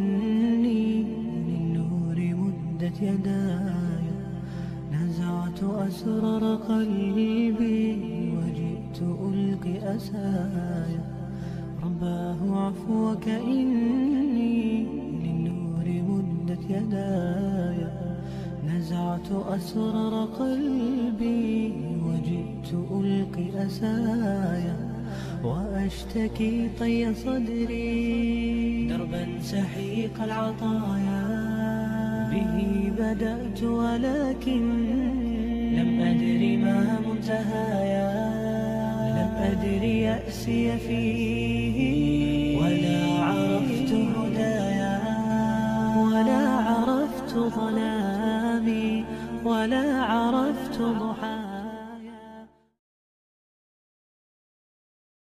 إني للنور مدت يداي، نزعت أسرار قلبي وجئت ألقي أسايا. رباه عفوك إني للنور مدت يداي، نزعت أسرار قلبي وجئت ألقي أسايا. وأشتكي طي صدري دربا سحيق العطايا، به بدأت ولكن لم أدر ما منتهايا. لم أدر يأسي فيه ولا عرفت هدايا، ولا عرفت ظلامي ولا عرفت ضحايا.